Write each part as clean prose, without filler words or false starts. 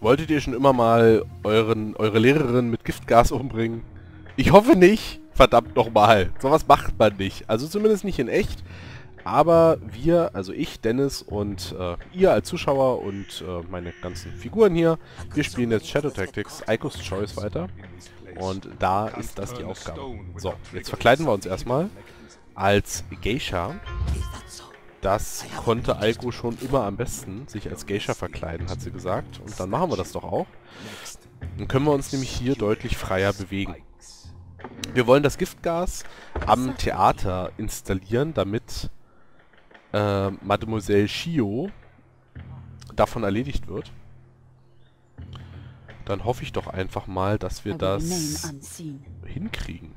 Wolltet ihr schon immer mal eure Lehrerin mit Giftgas umbringen? Ich hoffe nicht. Verdammt nochmal. Sowas macht man nicht. Also zumindest nicht in echt. Aber wir, also ich, Dennis und ihr als Zuschauer und meine ganzen Figuren hier, wir spielen jetzt Shadow Tactics, Eiko's Choice weiter. Und da ist das die Aufgabe. So, jetzt verkleiden wir uns erstmal als Geisha. Das konnte Eiko schon immer am besten, sich als Geisha verkleiden, hat sie gesagt. Und dann machen wir das doch auch. Dann können wir uns nämlich hier deutlich freier bewegen. Wir wollen das Giftgas am Theater installieren, damit Mademoiselle Shio davon erledigt wird. Dann hoffe ich doch einfach mal, dass wir das hinkriegen.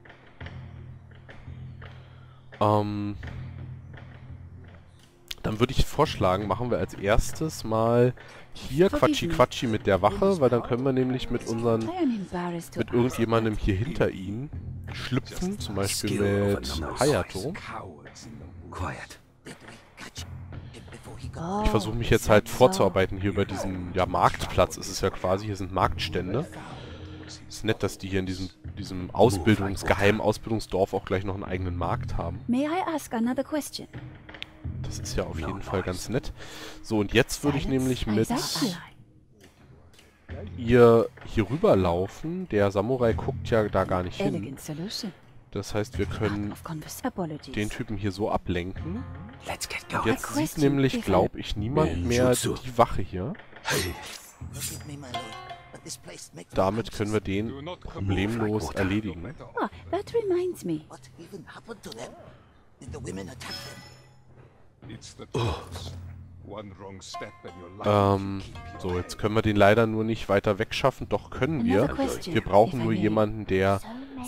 Dann würde ich vorschlagen, machen wir als erstes mal hier Quatschi mit der Wache, weil dann können wir nämlich mit irgendjemandem hier hinter ihnen schlüpfen, zum Beispiel mit Hayato. Ich versuche mich jetzt halt vorzuarbeiten hier über diesen, ja, Marktplatz ist es ja quasi, hier sind Marktstände. Ist nett, dass die hier in diesem geheimen Ausbildungsdorf auch gleich noch einen eigenen Markt haben. Das ist ja auf jeden Fall ganz nett. So, und jetzt würde ich nämlich mit ihr hier rüberlaufen. Der Samurai guckt ja da gar nicht hin. Das heißt, wir können den Typen hier so ablenken. Und jetzt sieht nämlich, glaube ich, niemand mehr die Wache hier. Damit können wir den problemlos erledigen. So, jetzt können wir den leider nur nicht weiter wegschaffen. Doch, können wir. Wir brauchen nur jemanden, der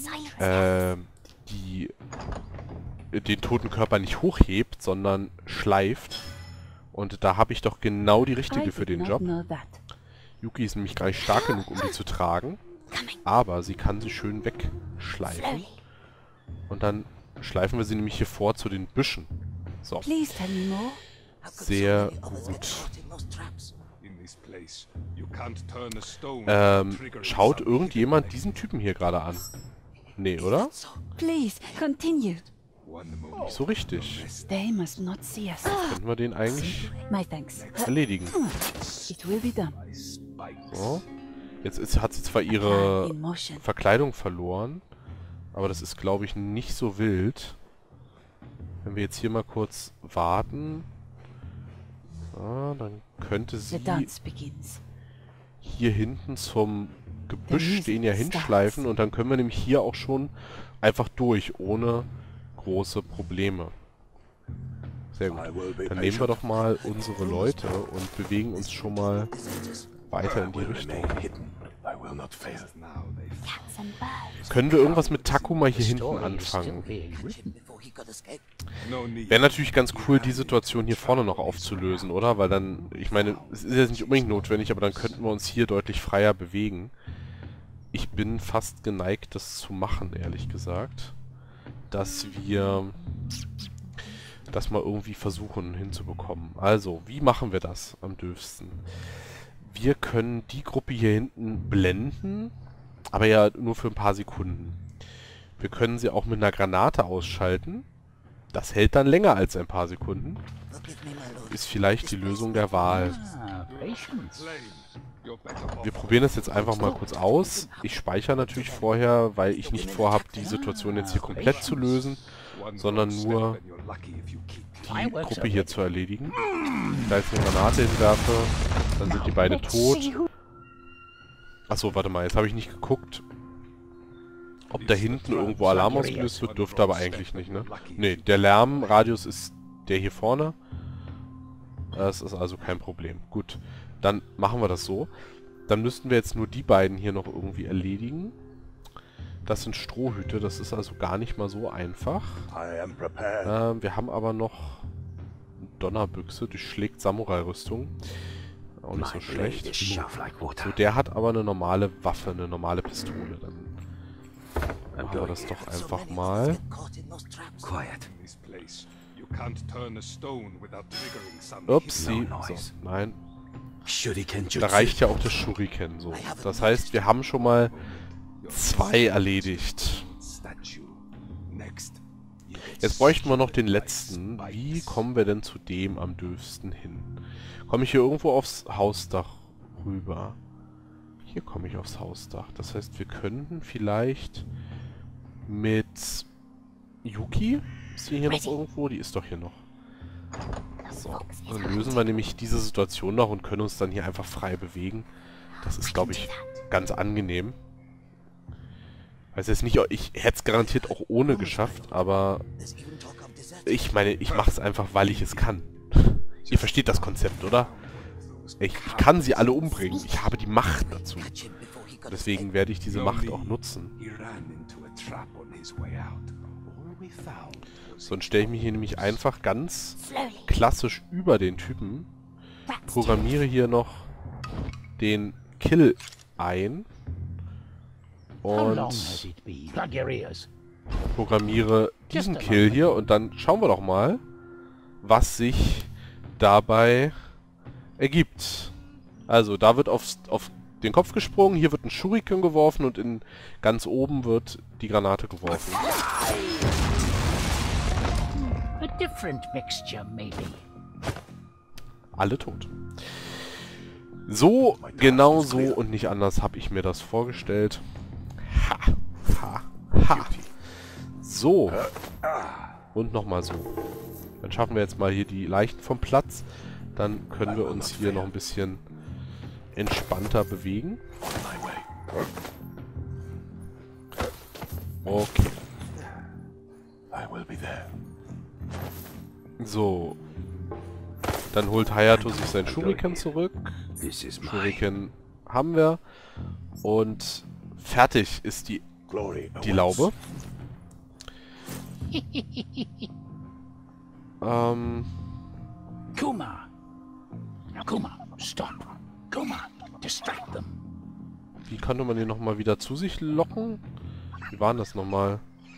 den toten Körper nicht hochhebt, sondern schleift. Und da habe ich doch genau die richtige für den Job. Yuki ist nämlich gar nicht stark genug, um die zu tragen. Aber sie kann sie schön wegschleifen. Und dann schleifen wir sie nämlich hier vor zu den Büschen. So. Sehr gut. Schaut irgendjemand diesen Typen hier gerade an? Nee, oder? Nicht so richtig. Könnten wir den eigentlich erledigen. So. Jetzt hat sie zwar ihre Verkleidung verloren, aber das ist, glaube ich, nicht so wild. Wenn wir jetzt hier mal kurz warten, dann könnte sie hier hinten zum Gebüsch den ja hinschleifen und dann können wir nämlich hier auch schon einfach durch, ohne große Probleme. Sehr gut. Dann nehmen wir doch mal unsere Leute und bewegen uns schon mal weiter in die Richtung. Können wir irgendwas mit Takuma hier hinten anfangen? Wäre natürlich ganz cool, die Situation hier vorne noch aufzulösen, oder? Weil dann, ich meine, es ist jetzt nicht unbedingt notwendig, aber dann könnten wir uns hier deutlich freier bewegen. Ich bin fast geneigt, das zu machen, ehrlich gesagt. Dass wir das mal irgendwie versuchen hinzubekommen. Also, wie machen wir das am dürfsten? Wir können die Gruppe hier hinten blenden, aber ja nur für ein paar Sekunden. Wir können sie auch mit einer Granate ausschalten. Das hält dann länger als ein paar Sekunden. Ist vielleicht die Lösung der Wahl. Wir probieren das jetzt einfach mal kurz aus. Ich speichere natürlich vorher, weil ich nicht vorhabe, die Situation jetzt hier komplett zu lösen, sondern nur die Gruppe hier zu erledigen. Da jetzt eine Granate hinwerfe, dann sind die beide tot. Achso, warte mal, jetzt habe ich nicht geguckt, ob da hinten irgendwo Alarm ausgelöst wird, dürfte aber eigentlich nicht, ne? Ne, der Lärmradius ist der hier vorne. Das ist also kein Problem. Gut, dann machen wir das so. Dann müssten wir jetzt nur die beiden hier noch irgendwie erledigen. Das sind Strohhüte, das ist also gar nicht mal so einfach. Wir haben aber noch eine Donnerbüchse, die schlägt Samurai-Rüstung. Auch nicht so schlecht. So, der hat aber eine normale Waffe, eine normale Pistole. Dann machen wir das doch einfach mal. Upsi. So, nein. Da reicht ja auch das Shuriken so. Das heißt, wir haben schon mal 2 erledigt. Jetzt bräuchten wir noch den letzten. Wie kommen wir denn zu dem am dürfsten hin? Komme ich hier irgendwo aufs Hausdach rüber? Hier komme ich aufs Hausdach. Das heißt, wir könnten vielleicht mit Yuki? Ist die hier noch irgendwo? Die ist doch hier noch. So, dann lösen wir nämlich diese Situation noch und können uns dann hier einfach frei bewegen. Das ist, glaube ich, ganz angenehm. Weiß jetzt nicht, ich hätte es garantiert auch ohne geschafft, aber ich meine, ich mache es einfach, weil ich es kann. Ihr versteht das Konzept, oder? Ich kann sie alle umbringen. Ich habe die Macht dazu. Deswegen werde ich diese Macht auch nutzen. Sonst stelle ich mich hier nämlich einfach ganz klassisch über den Typen. Programmiere hier noch den Kill ein. Und programmiere diesen Kill hier. Und dann schauen wir doch mal, was sich dabei ergibt. Also, da wird auf den Kopf gesprungen, hier wird ein Shuriken geworfen und ganz oben wird die Granate geworfen. Alle tot. So, genau so und nicht anders habe ich mir das vorgestellt. Ha, ha, ha. So. Und nochmal so. Dann schaffen wir jetzt mal hier die Leichen vom Platz. Dann können wir uns hier noch ein bisschen entspannter bewegen. Okay. So. Dann holt Hayato sich sein Shuriken zurück. Shuriken haben wir. Und fertig ist die Laube. Kuma! Now Kuma, stop! Kuma, distract them! Wie konnte man den nochmal wieder zu sich locken? Wie war das nochmal?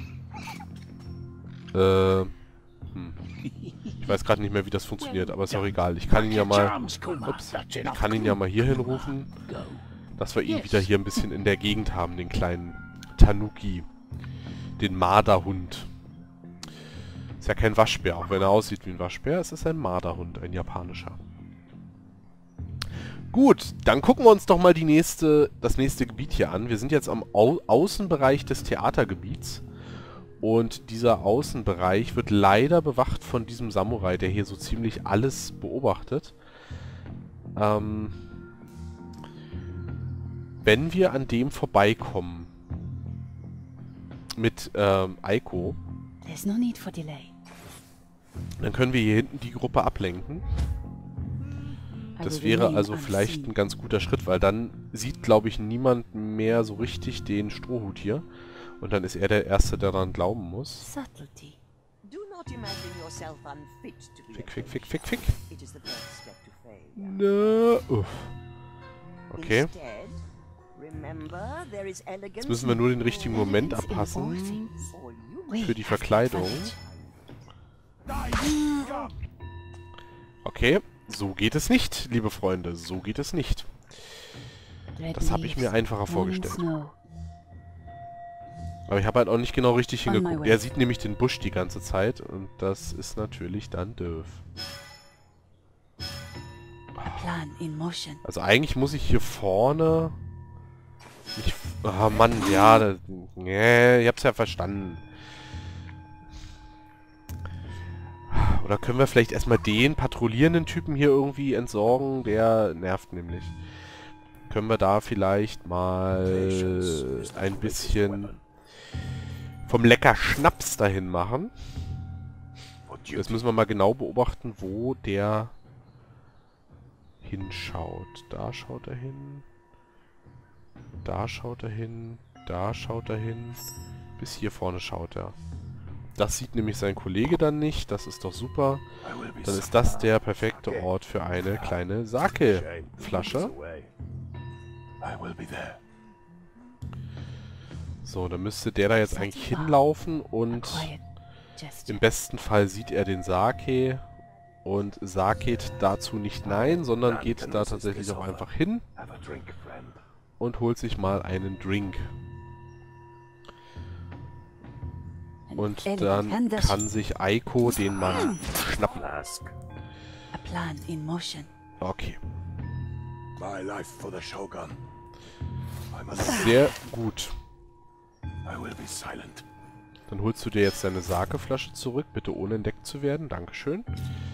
Ich weiß gerade nicht mehr, wie das funktioniert, aber ist auch egal. Ich kann ihn ja mal... Ups, ich kann ihn ja mal hier hinrufen, dass wir ihn wieder hier ein bisschen in der Gegend haben, den kleinen Tanuki. Den Marderhund. Ist ja kein Waschbär, auch wenn er aussieht wie ein Waschbär. Es ist ein Marderhund, ein japanischer. Gut, dann gucken wir uns doch mal das nächste Gebiet hier an. Wir sind jetzt am Außenbereich des Theatergebiets. Und dieser Außenbereich wird leider bewacht von diesem Samurai, der hier so ziemlich alles beobachtet. Wenn wir an dem vorbeikommen mit Aiko, dann können wir hier hinten die Gruppe ablenken. Das wäre also vielleicht ein ganz guter Schritt, weil dann sieht, glaube ich, niemand mehr so richtig den Strohhut hier. Und dann ist er der Erste, der daran glauben muss. Fick, fick, fick, fick, fick. Nö. Uff. Okay. Jetzt müssen wir nur den richtigen Moment abpassen für die Verkleidung. Okay, so geht es nicht, liebe Freunde. So geht es nicht. Das habe ich mir einfacher vorgestellt. Aber ich habe halt auch nicht genau richtig hingeguckt. Er sieht nämlich den Busch die ganze Zeit und das ist natürlich dann doof. Also eigentlich muss ich hier vorne... Oh Mann, ja, ich hab's ja verstanden. Oder können wir vielleicht erstmal den patrouillierenden Typen hier irgendwie entsorgen? Der nervt nämlich. Können wir da vielleicht mal ein bisschen vom lecker Schnaps dahin machen? Jetzt müssen wir mal genau beobachten, wo der hinschaut. Da schaut er hin. Da schaut er hin. Da schaut er hin. Bis hier vorne schaut er. Das sieht nämlich sein Kollege dann nicht. Das ist doch super. Dann ist das der perfekte Ort für eine kleine Sake-Flasche. So, dann müsste der da jetzt eigentlich hinlaufen und im besten Fall sieht er den Sake Und Sark geht dazu nicht nein, sondern geht da tatsächlich auch einfach hin und holt sich mal einen Drink. Und dann kann sich Aiko den Mann schnappen. Okay. Sehr gut. Dann holst du dir jetzt deine Sake-Flasche zurück, bitte ohne entdeckt zu werden. Dankeschön.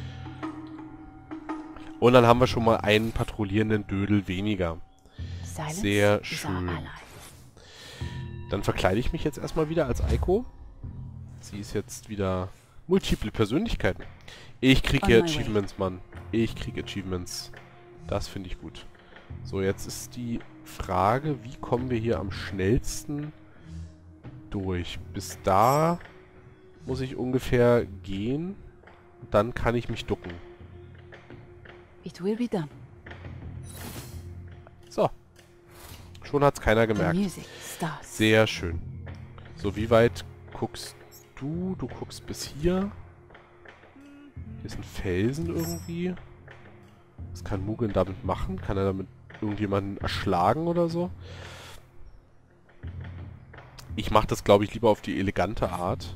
Und dann haben wir schon mal einen patrouillierenden Dödel weniger. Sehr schön. Dann verkleide ich mich jetzt erstmal wieder als Aiko. Sie ist jetzt wieder multiple Persönlichkeiten. Ich kriege hier Achievements, Mann. Ich kriege Achievements. Das finde ich gut. So, jetzt ist die Frage, wie kommen wir hier am schnellsten durch? Bis da muss ich ungefähr gehen. Und dann kann ich mich ducken. So. Schon hat es keiner gemerkt. Sehr schön. So, wie weit guckst du? Du guckst bis hier. Hier ist ein Felsen irgendwie. Was kann Mugen damit machen? Kann er damit irgendjemanden erschlagen oder so? Ich mache das, glaube ich, lieber auf die elegante Art.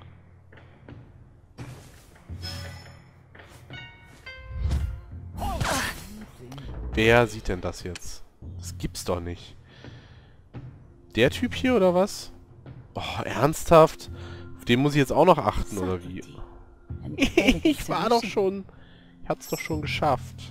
Wer sieht denn das jetzt? Das gibt's doch nicht. Der Typ hier, oder was? Oh, ernsthaft? Auf den muss ich jetzt auch noch achten, oder wie? Ich war doch schon... Ich hab's doch schon geschafft.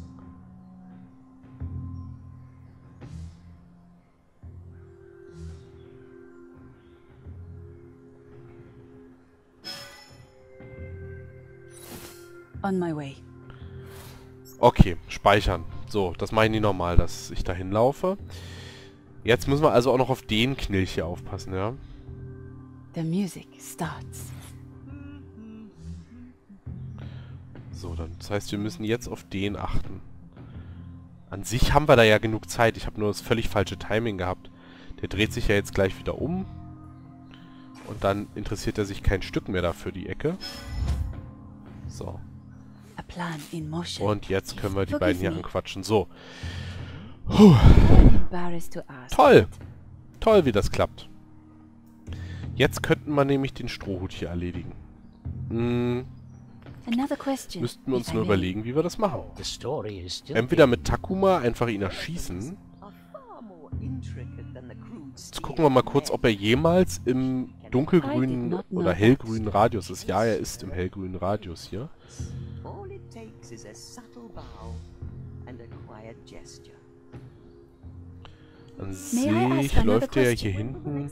On my way. Okay, speichern. So, das mache ich nicht normal, dass ich dahin laufe. Jetzt müssen wir also auch noch auf den Knilch hier aufpassen, ja? The music starts. So, dann, das heißt, wir müssen jetzt auf den achten. An sich haben wir da ja genug Zeit. Ich habe nur das völlig falsche Timing gehabt. Der dreht sich ja jetzt gleich wieder um. Und dann interessiert er sich kein Stück mehr dafür, die Ecke. So. Und jetzt können wir die beiden hier anquatschen. So. Toll. Toll, wie das klappt. Jetzt könnten wir nämlich den Strohhut hier erledigen. Müssten wir uns nur überlegen, wie wir das machen. Entweder mit Takuma einfach ihn erschießen. Jetzt gucken wir mal kurz, ob er jemals im dunkelgrünen oder hellgrünen Radius ist. Ja, er ist im hellgrünen Radius hier. An sich läuft der hier hinten.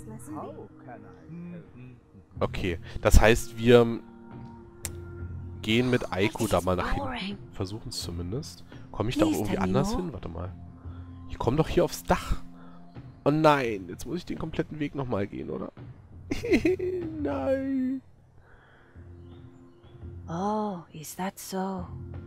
Okay, das heißt, wir gehen mit Aiko da mal nach hinten. Versuchen es zumindest. Komme ich da auch irgendwie anders hin? Warte mal. Ich komme doch hier aufs Dach. Oh nein, jetzt muss ich den kompletten Weg nochmal gehen, oder? Nein. Oh, is that so?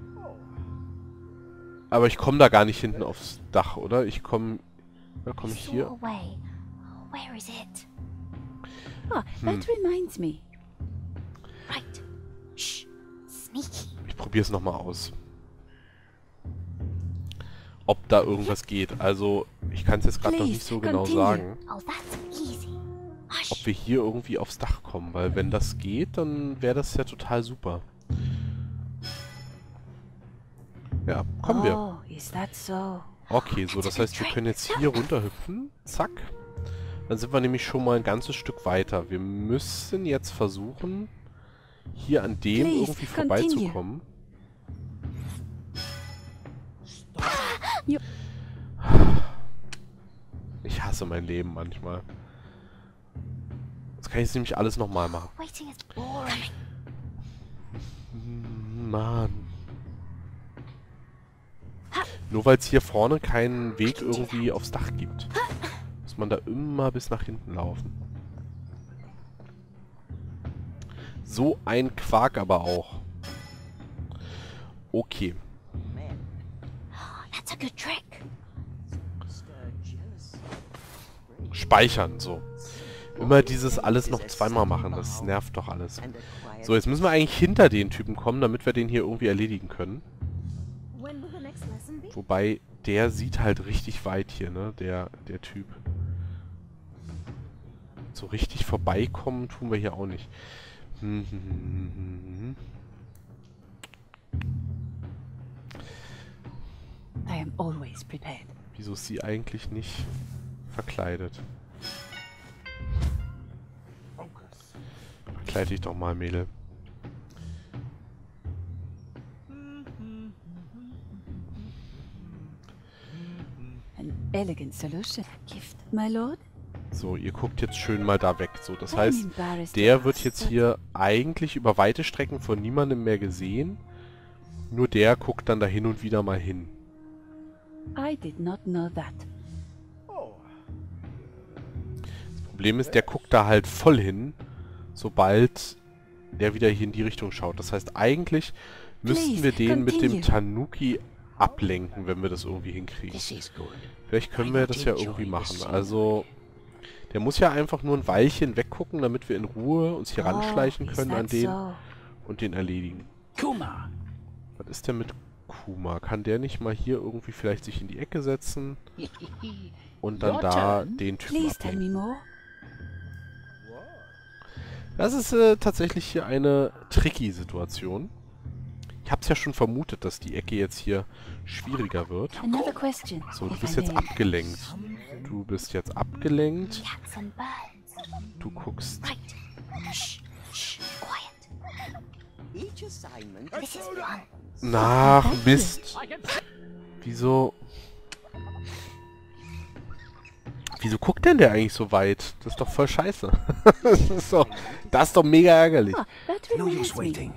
Aber ich komme da gar nicht hinten aufs Dach, oder? Ich komme... Da komme ich hier. Where is it? Oh, that reminds me. Right. Shh. Sneaky. Ich probiere es nochmal aus. Ob da irgendwas geht. Also, ich kann es jetzt gerade noch nicht so genau sagen. Ob wir hier irgendwie aufs Dach kommen. Weil wenn das geht, dann wäre das ja total super. Ja, kommen wir. Oh, is that so? Okay, so, das heißt, wir können jetzt hier runterhüpfen. Zack. Dann sind wir nämlich schon mal ein ganzes Stück weiter. Wir müssen jetzt versuchen, hier an dem irgendwie vorbeizukommen. Ich hasse mein Leben manchmal. Jetzt kann ich es nämlich alles nochmal machen. Mann. Nur weil es hier vorne keinen Weg irgendwie aufs Dach gibt. Muss man da immer bis nach hinten laufen. So ein Quark aber auch. Okay. Speichern, so. Immer dieses alles noch zweimal machen, das nervt doch alles. So, jetzt müssen wir eigentlich hinter den Typen kommen, damit wir den hier irgendwie erledigen können. Wobei, der sieht halt richtig weit hier, ne, der Typ. So richtig vorbeikommen tun wir hier auch nicht. I am always prepared. Wieso ist sie eigentlich nicht verkleidet? Verkleid dich doch mal, Mädel. An elegant solution. Gift, my lord? So, ihr guckt jetzt schön mal da weg. So, das I'm heißt, embarrassed der to wird ask, jetzt but hier eigentlich über weite Strecken von niemandem mehr gesehen. Nur der guckt dann da hin und wieder mal hin. I did not know that. Das Problem ist, der guckt da halt voll hin, sobald der wieder hier in die Richtung schaut. Das heißt, eigentlich müssten wir den mit dem Tanuki ablenken, wenn wir das irgendwie hinkriegen. This is good. Vielleicht können wir das ja irgendwie machen. Also, der muss ja einfach nur ein Weilchen weggucken, damit wir in Ruhe uns hier ranschleichen is können an that den so? und den erledigen. Kuma. Was ist denn mit Kuma? Kann der nicht mal hier irgendwie vielleicht sich in die Ecke setzen und dann Your da turn. den Typen Please tell ablenken? me more. Das ist tatsächlich hier eine tricky Situation. Ich hab's ja schon vermutet, dass die Ecke jetzt hier schwieriger wird. Another question. So, du if bist I jetzt may. abgelenkt. Du bist jetzt abgelenkt. Cats and birds. Du guckst. Right. Shh. Shh. Quiet. This is fun. Nach Mist. Wieso... Wieso guckt denn der eigentlich so weit? Das ist doch voll scheiße. Das ist doch mega ärgerlich. Oh, that No reminds use me. waiting.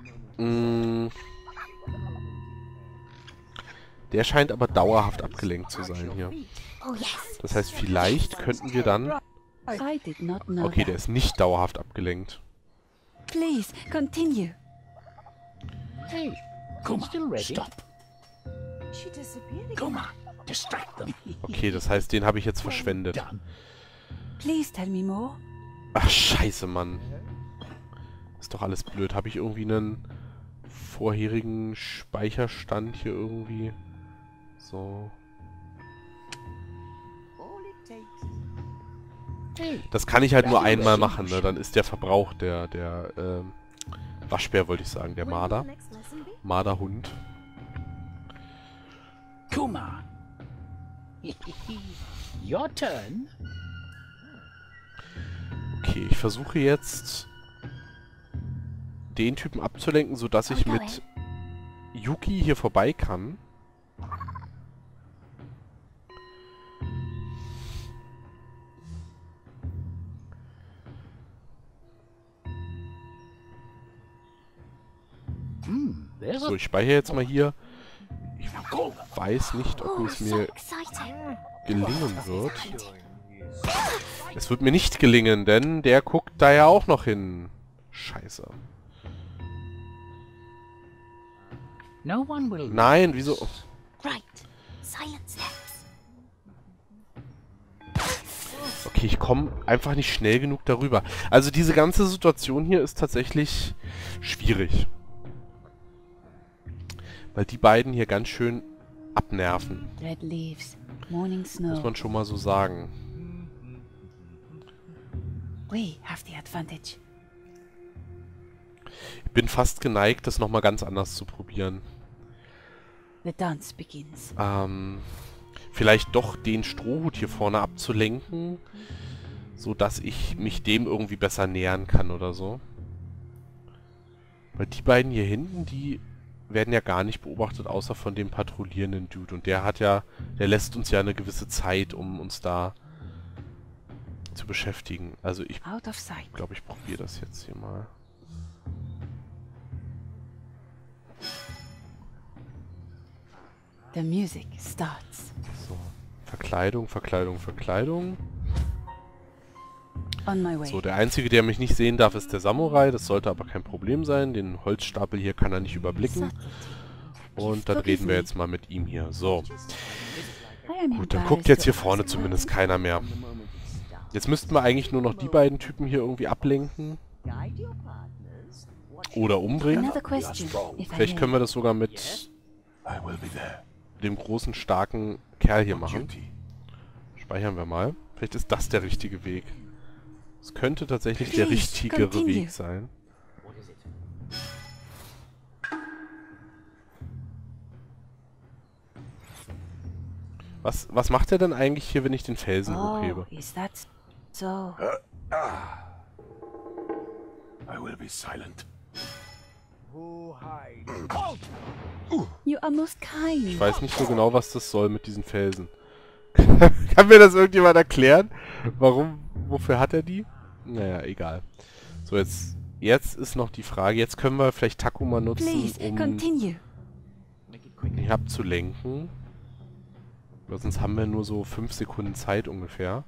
Der scheint aber dauerhaft abgelenkt zu sein hier. Oh yes. Das heißt, vielleicht könnten wir dann... I did not know Okay, that. der ist nicht dauerhaft abgelenkt. Please, continue. Hey, Kuma, Still ready? stop. She disappeared again. Kuma, distract them. Okay, das heißt, den habe ich jetzt verschwendet. Done. Please tell me more. Ach, scheiße, Mann. Ist doch alles blöd. Habe ich irgendwie einen vorherigen Speicherstand hier irgendwie? So. Hey, Das kann ich halt nur einmal machen, ne? Dann ist der Verbrauch der Waschbär, wollte ich sagen, der Marder. Marderhund. Kuma. Your turn. Okay, ich versuche jetzt den Typen abzulenken, sodass ich mit Yuki hier vorbei kann. There's So, a ich speichere jetzt mal hier. Ich Go. weiß nicht, ob Oh, es so mir exciting. gelingen wird. Es wird mir nicht gelingen, denn der guckt da ja auch noch hin. Scheiße. no one will. Nein, wieso? Right. Silent steps. Okay, ich komme einfach nicht schnell genug darüber. Also diese ganze Situation hier ist tatsächlich schwierig. Weil die beiden hier ganz schön abnerven. Red leaves. Morning Muss snow. man schon mal so sagen. We have the advantage. Ich bin fast geneigt, das nochmal ganz anders zu probieren. The dance begins. Vielleicht doch den Strohhut hier vorne abzulenken, so dass ich mich dem irgendwie besser nähern kann oder so. Weil die beiden hier hinten, die werden ja gar nicht beobachtet, außer von dem patrouillierenden Dude. Und der lässt uns ja eine gewisse Zeit, um uns da zu beschäftigen. Also ich Out of sight. glaube, ich probiere das jetzt hier mal. The music starts. So, Verkleidung, Verkleidung, Verkleidung. On my way. So, der Einzige, der mich nicht sehen darf, ist der Samurai. Das sollte aber kein Problem sein. Den Holzstapel hier kann er nicht überblicken. Subtlety. Und dann reden wir jetzt mal mit ihm hier. So, I am gut, dann guckt embarrassed jetzt hier to vorne ask zumindest why. keiner mehr. Jetzt müssten wir eigentlich nur noch die beiden Typen hier irgendwie ablenken. Oder umbringen. Another question, if I Vielleicht may. können wir das sogar mit dem großen, starken Kerl hier machen. Speichern wir mal. Vielleicht ist das der richtige Weg. Es könnte tatsächlich der Please, richtigere continue. Weg sein. Was macht er denn eigentlich hier, wenn ich den Felsen Oh, hochhebe? is that so? I will be silent. You are most Ich kind. weiß nicht so genau, was das soll mit diesen Felsen. Kann mir das irgendjemand erklären? Warum? Wofür hat er die? Naja, egal. So, jetzt ist noch die Frage. Jetzt können wir vielleicht Takuma nutzen, Please, um continue. ihn abzulenken. Weil sonst haben wir nur so 5 Sekunden Zeit ungefähr.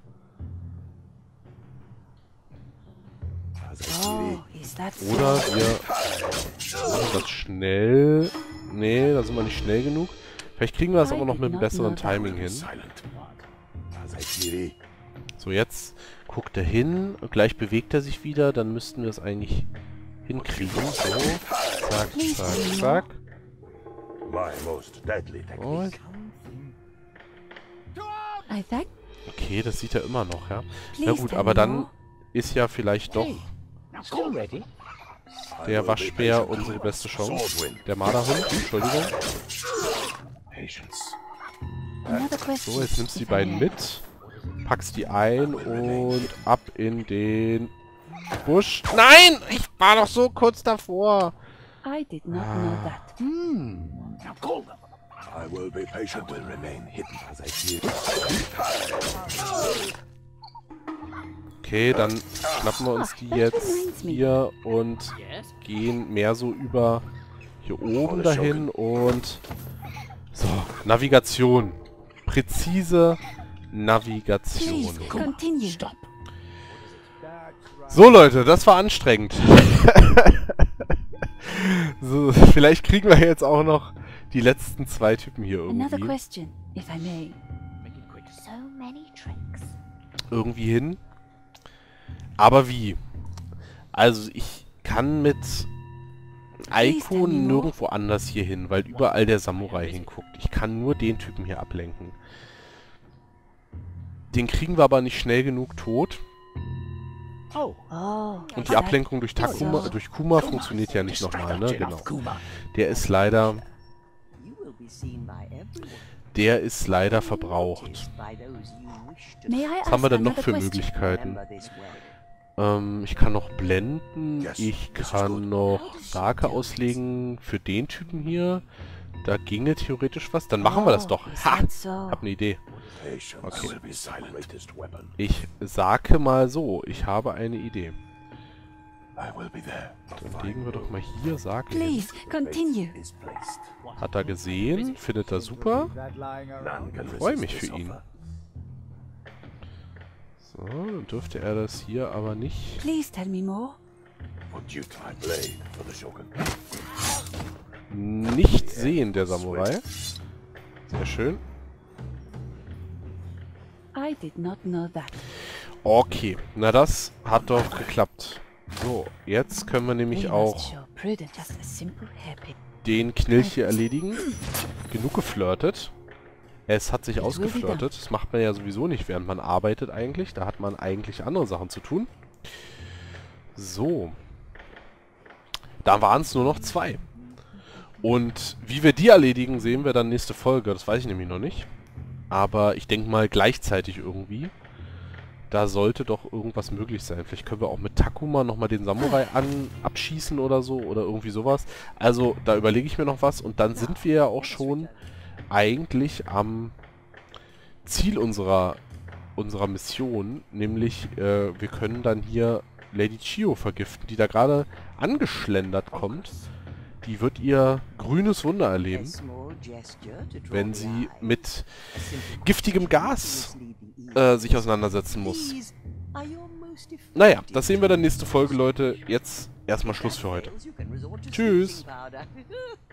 Oh, is that so? Oder wir machen das schnell. Nee, da sind wir nicht schnell genug. Vielleicht kriegen wir das aber noch mit einem besseren Timing hin. So, jetzt guckt er hin. Und gleich bewegt er sich wieder. Dann müssten wir es eigentlich hinkriegen. So. Zack, zack, zack. My most deadly Und technique. I think. okay, das sieht er immer noch, ja. Na Please gut, tell aber me dann more. ist ja vielleicht doch Still ready? der Waschbär unsere beste Chance. Der Marderhund, Entschuldigung. Patience. Another question. So, jetzt nimmst du die if I beiden may. mit, packst die ein und ab in den Busch. Nein! Ich war doch so kurz davor. I did not know that. Now call them. I will be patient. Will remain hidden as I see it. Okay, dann schnappen wir uns die jetzt hier und Yes? gehen mehr so über hier oben dahin und so, Navigation. Präzise Navigation. Please, continue. Stop. So Leute, das war anstrengend. So, vielleicht kriegen wir jetzt auch noch die letzten 2 Typen hier Another irgendwie, question, if I may. Make it quick. So many tricks. hin. Aber wie? Also ich kann mit Aiko nirgendwo anders hier hin, weil überall der Samurai hinguckt. Ich kann nur den Typen hier ablenken. Den kriegen wir aber nicht schnell genug tot. Oh, Oh. Und is die that Ablenkung durch so? durch Kuma funktioniert ja nicht nochmal, ne? Chin Genau. off, Kuma. Der ist leider verbraucht. May I Was ask haben wir denn noch another für question? Möglichkeiten? Ich kann noch blenden. Ich kann noch Sake auslegen für den Typen hier. Da ginge theoretisch was. Dann machen wir das doch. Oh, is Ha! that so? Hab eine Idee. Patience. Okay. I will be silent. Greatest weapon. Ich sage mal so. Ich habe eine Idee. I will be there. Dann legen wir doch mal hier Sake hin. Please, continue. Is placed. Hat er gesehen. Findet er super. None can Freue resist mich für this ihn. offer. So, dann dürfte er das hier aber nicht. Please tell me more. Put you to my blade for the Shogun. Nicht sehen, der Samurai. Sehr schön. I did not know that. Okay, na das hat doch geklappt. So, jetzt können wir nämlich We must auch show prudence, just a simple hairpin. den Knilch hier erledigen. Genug geflirtet. Es hat sich ausgeflirtet. Das macht man ja sowieso nicht, während man arbeitet eigentlich. Da hat man eigentlich andere Sachen zu tun. So. Da waren es nur noch 2. Und wie wir die erledigen, sehen wir dann nächste Folge. Das weiß ich nämlich noch nicht. Aber ich denke mal gleichzeitig irgendwie. Da sollte doch irgendwas möglich sein. Vielleicht können wir auch mit Takuma nochmal den Samurai abschießen oder so. Oder irgendwie sowas. Also, da überlege ich mir noch was. Und dann sind wir ja auch schon eigentlich am Ziel unserer Mission. Nämlich, wir können dann hier Lady Chio vergiften, die da gerade angeschlendert kommt. Die wird ihr grünes Wunder erleben, wenn sie mit giftigem Gas sich auseinandersetzen muss. Naja, das sehen wir dann nächste Folge, Leute. Jetzt erstmal Schluss für heute. Tschüss.